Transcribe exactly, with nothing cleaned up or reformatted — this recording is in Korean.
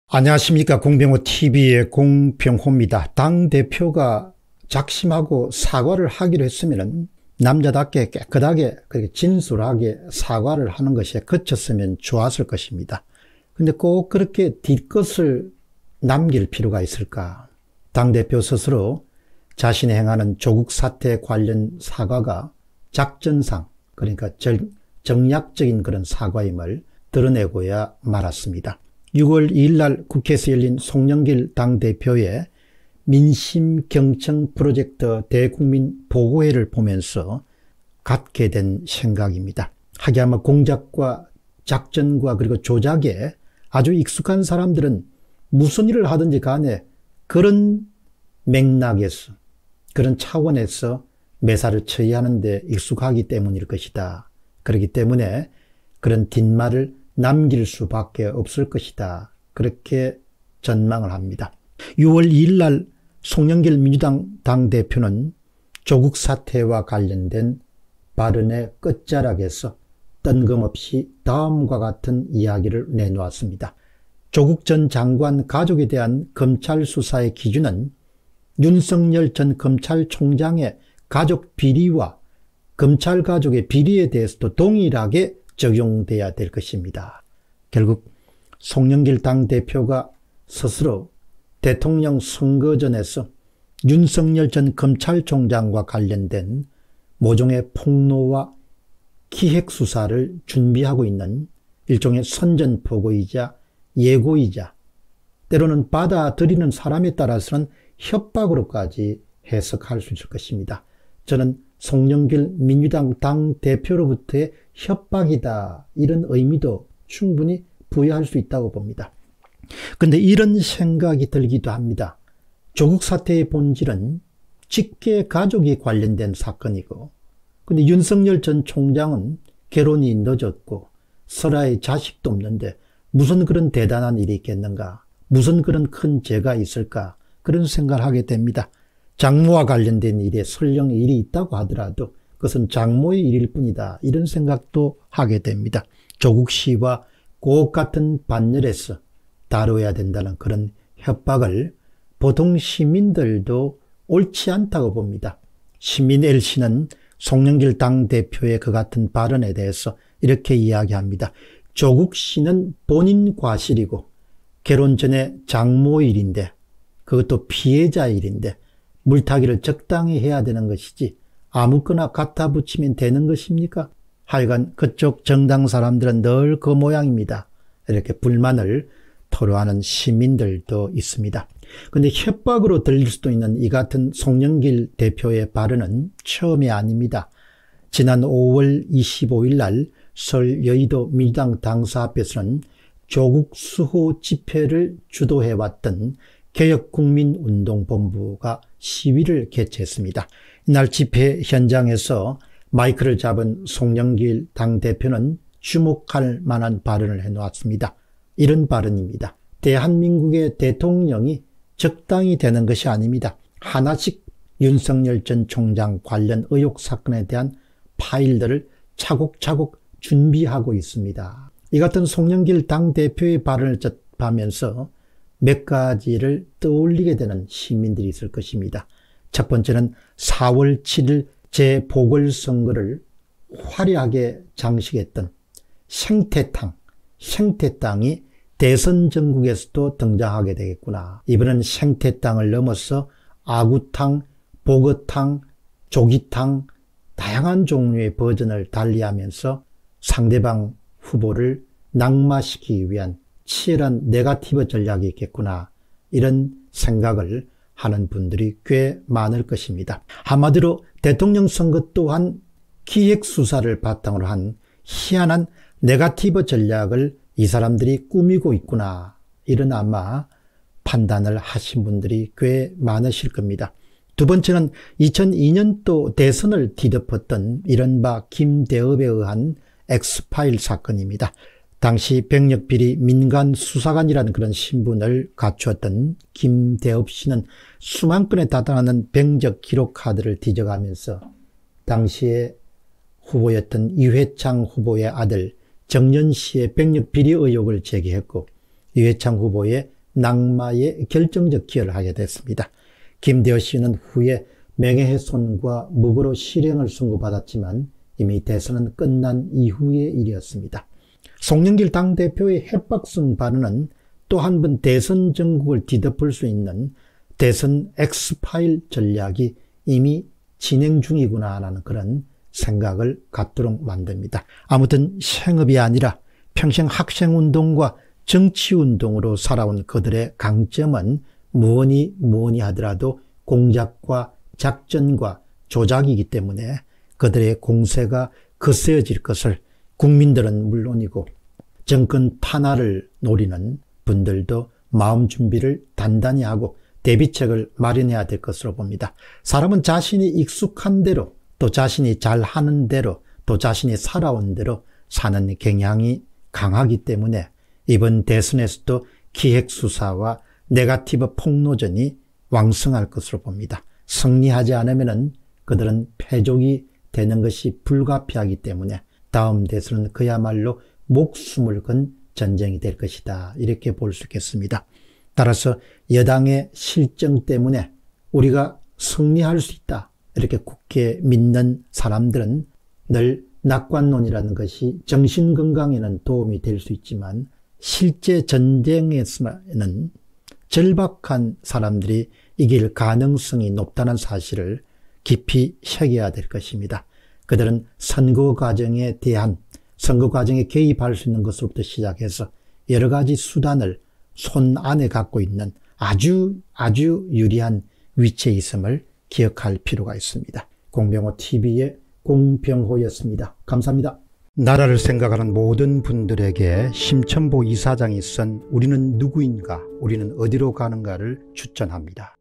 안녕하십니까. 공병호티비의 공병호입니다. 당대표가 작심하고 사과를 하기로 했으면 남자답게 깨끗하게 그렇게 진솔하게 사과를 하는 것에 그쳤으면 좋았을 것입니다. 근데 꼭 그렇게 뒷것을 남길 필요가 있을까? 당대표 스스로 자신이 행하는 조국 사태 관련 사과가 작전상, 그러니까 정략적인 그런 사과임을 드러내고야 말았습니다. 유월 이일 날 국회에서 열린 송영길 당대표의 민심경청 프로젝트 대국민 보고회를 보면서 갖게 된 생각입니다. 하기야마 공작과 작전과 그리고 조작에 아주 익숙한 사람들은 무슨 일을 하든지 간에 그런 맥락에서, 그런 차원에서 매사를 처리하는 데 익숙하기 때문일 것이다. 그렇기 때문에 그런 뒷말을 남길 수밖에 없을 것이다. 그렇게 전망을 합니다. 유월 이일 날 송영길 민주당 당대표는 조국 사태와 관련된 발언의 끝자락에서 뜬금없이 다음과 같은 이야기를 내놓았습니다. 조국 전 장관 가족에 대한 검찰 수사의 기준은 윤석열 전 검찰총장의 가족 비리와 검찰 가족의 비리에 대해서도 동일하게 적용돼야 될 것입니다. 결국 송영길 당대표가 스스로 대통령 선거전에서 윤석열 전 검찰총장과 관련된 모종의 폭로와 기획수사를 준비하고 있는 일종의 선전포고이자 예고이자 때로는 받아들이는 사람에 따라서는 협박으로까지 해석할 수 있을 것입니다. 저는 송영길 민주당 당대표로부터의 협박이다, 이런 의미도 충분히 부여할 수 있다고 봅니다. 그런데 이런 생각이 들기도 합니다. 조국 사태의 본질은 직계 가족이 관련된 사건이고, 근데 윤석열 전 총장은 결혼이 늦었고 설아의 자식도 없는데 무슨 그런 대단한 일이 있겠는가, 무슨 그런 큰 죄가 있을까, 그런 생각을 하게 됩니다. 장모와 관련된 일에 설령 일이 있다고 하더라도 그것은 장모의 일일 뿐이다, 이런 생각도 하게 됩니다. 조국 씨와 꼭 같은 반열에서 다뤄야 된다는 그런 협박을 보통 시민들도 옳지 않다고 봅니다. 시민 L씨는 송영길 당대표의 그 같은 발언에 대해서 이렇게 이야기합니다. 조국 씨는 본인 과실이고 결혼 전에 장모 일인데, 그것도 피해자 일인데 물타기를 적당히 해야 되는 것이지 아무거나 갖다 붙이면 되는 것입니까? 하여간 그쪽 정당 사람들은 늘 그 모양입니다. 이렇게 불만을 토로하는 시민들도 있습니다. 그런데 협박으로 들릴 수도 있는 이 같은 송영길 대표의 발언은 처음이 아닙니다. 지난 오월 이십오일 날 서울 여의도 민주당 당사 앞에서는 조국 수호 집회를 주도해왔던 개혁국민운동본부가 시위를 개최했습니다. 이날 집회 현장에서 마이크를 잡은 송영길 당대표는 주목할 만한 발언을 해놓았습니다. 이런 발언입니다. 대한민국의 대통령이 적당히 되는 것이 아닙니다. 하나씩 윤석열 전 총장 관련 의혹 사건에 대한 파일들을 차곡차곡 준비하고 있습니다. 이 같은 송영길 당대표의 발언을 접하면서 몇 가지를 떠올리게 되는 시민들이 있을 것입니다. 첫 번째는 사월 칠일 재보궐선거를 화려하게 장식했던 생태탕, 생태탕이 대선 전국에서도 등장하게 되겠구나. 이번엔 생태탕을 넘어서 아구탕, 보거탕, 조기탕, 다양한 종류의 버전을 달리하면서 상대방 후보를 낙마시키기 위한 치열한 네거티브 전략이 있겠구나, 이런 생각을 하는 분들이 꽤 많을 것입니다. 한마디로 대통령 선거 또한 기획수사를 바탕으로 한 희한한 네거티브 전략을 이 사람들이 꾸미고 있구나, 이런 아마 판단을 하신 분들이 꽤 많으실 겁니다. 두 번째는 이천이년도 대선을 뒤덮었던 이른바 김대업에 의한 엑스파일 사건입니다. 당시 병력비리 민간수사관이라는 그런 신분을 갖추었던 김대업 씨는 수만 건에 달하는 병적 기록 카드를 뒤져가면서 당시에 후보였던 이회창 후보의 아들 정연 씨의 병력비리 의혹을 제기했고, 이회창 후보의 낙마에 결정적 기여를 하게 됐습니다. 김대호 씨는 후에 명예훼손과 무고로 실형을 선고받았지만 이미 대선은 끝난 이후의 일이었습니다. 송영길 당대표의 협박성 발언은 또 한 번 대선 전국을 뒤덮을 수 있는 대선 엑스파일 전략이 이미 진행 중이구나라는 그런 생각을 갖도록 만듭니다. 아무튼 생업이 아니라 평생 학생운동과 정치운동으로 살아온 그들의 강점은 뭐니 뭐니 하더라도 공작과 작전과 조작이기 때문에 그들의 공세가 거세어질 것을 국민들은 물론이고 정권 탄압을 노리는 분들도 마음 준비를 단단히 하고 대비책을 마련해야 될 것으로 봅니다. 사람은 자신이 익숙한 대로 또 자신이 잘하는 대로 또 자신이 살아온 대로 사는 경향이 강하기 때문에 이번 대선에서도 기획수사와 네거티브 폭로전이 왕성할 것으로 봅니다. 승리하지 않으면 그들은 패족이 되는 것이 불가피하기 때문에 다음 대선은 그야말로 목숨을 건 전쟁이 될 것이다. 이렇게 볼 수 있겠습니다. 따라서 여당의 실정 때문에 우리가 승리할 수 있다. 이렇게 굳게 믿는 사람들은 늘 낙관론이라는 것이 정신건강에는 도움이 될 수 있지만 실제 전쟁에서는 절박한 사람들이 이길 가능성이 높다는 사실을 깊이 새겨야 될 것입니다. 그들은 선거 과정에 대한 선거 과정에 개입할 수 있는 것으로부터 시작해서 여러 가지 수단을 손 안에 갖고 있는 아주 아주 유리한 위치에 있음을 기억할 필요가 있습니다. 공병호티비의 공병호였습니다. 감사합니다. 나라를 생각하는 모든 분들에게 심천보 이사장이 쓴 우리는 누구인가, 우리는 어디로 가는가를 추천합니다.